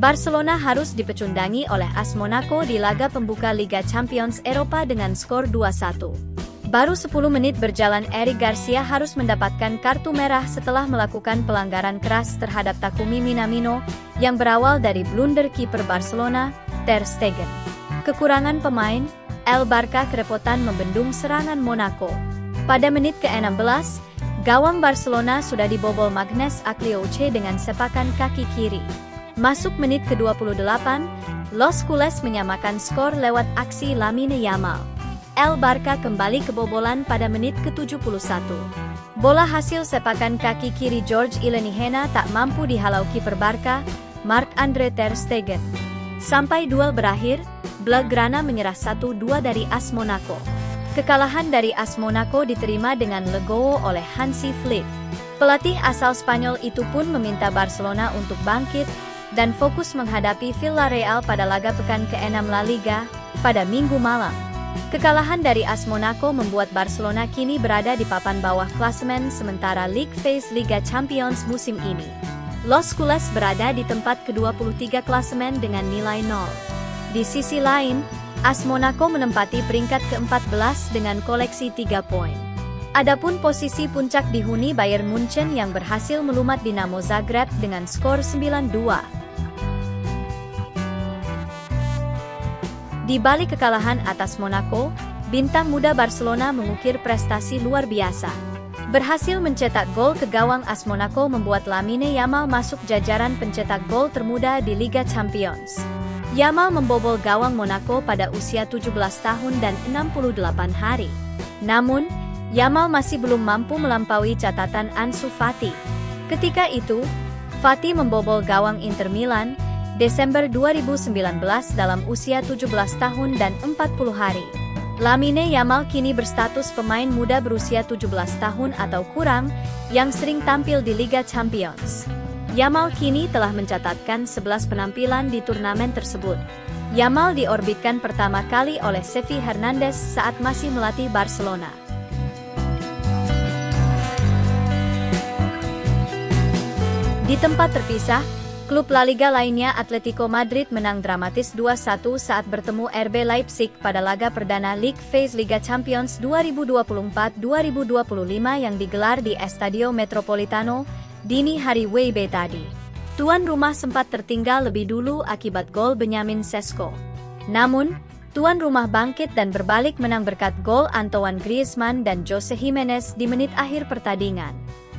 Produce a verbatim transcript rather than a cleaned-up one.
Barcelona harus dipecundangi oleh AS Monaco di laga pembuka Liga Champions Eropa dengan skor dua satu. Baru sepuluh menit berjalan Eric Garcia harus mendapatkan kartu merah setelah melakukan pelanggaran keras terhadap Takumi Minamino yang berawal dari blunder kiper Barcelona, Ter Stegen. Kekurangan pemain, El Barca kerepotan membendung serangan Monaco. Pada menit ke enam belas, gawang Barcelona sudah dibobol Magnus Aklioche dengan sepakan kaki kiri. Masuk menit ke dua puluh delapan, Los Culés menyamakan skor lewat aksi Lamine Yamal. El Barca kembali kebobolan pada menit ke tujuh puluh satu. Bola hasil sepakan kaki kiri George Ilenihena tak mampu dihalau kiper Barca, Marc-Andre Ter Stegen. Sampai duel berakhir, Blaugrana menyerah satu dua dari AS Monaco. Kekalahan dari AS Monaco diterima dengan legowo oleh Hansi Flick. Pelatih asal Spanyol itu pun meminta Barcelona untuk bangkit dan fokus menghadapi Villarreal pada laga pekan keenam La Liga pada Minggu malam. Kekalahan dari AS Monaco membuat Barcelona kini berada di papan bawah klasemen sementara League Phase Liga Champions musim ini. Los Culés berada di tempat ke dua puluh tiga klasemen dengan nilai nol. Di sisi lain, AS Monaco menempati peringkat ke empat belas dengan koleksi tiga poin. Adapun posisi puncak dihuni Bayern Munchen yang berhasil melumat Dinamo Zagreb dengan skor sembilan dua. Di balik kekalahan atas Monaco, bintang muda Barcelona mengukir prestasi luar biasa. Berhasil mencetak gol ke gawang AS Monaco membuat Lamine Yamal masuk jajaran pencetak gol termuda di Liga Champions. Yamal membobol gawang Monaco pada usia tujuh belas tahun dan enam puluh delapan hari. Namun, Yamal masih belum mampu melampaui catatan Ansu Fati. Ketika itu, Fati membobol gawang Inter Milan Desember dua ribu sembilan belas dalam usia tujuh belas tahun dan empat puluh hari. Lamine Yamal kini berstatus pemain muda berusia tujuh belas tahun atau kurang yang sering tampil di Liga Champions. Yamal kini telah mencatatkan sebelas penampilan di turnamen tersebut. Yamal diorbitkan pertama kali oleh Xavi Hernandez saat masih melatih Barcelona. Di tempat terpisah, klub La Liga lainnya Atletico Madrid menang dramatis dua satu saat bertemu R B Leipzig pada laga perdana League Phase Liga Champions dua ribu dua puluh empat dua ribu dua puluh lima yang digelar di Estadio Metropolitano dini hari W B tadi. Tuan rumah sempat tertinggal lebih dulu akibat gol Benyamin Sesko. Namun, tuan rumah bangkit dan berbalik menang berkat gol Antoine Griezmann dan Jose Gimenez di menit akhir pertandingan.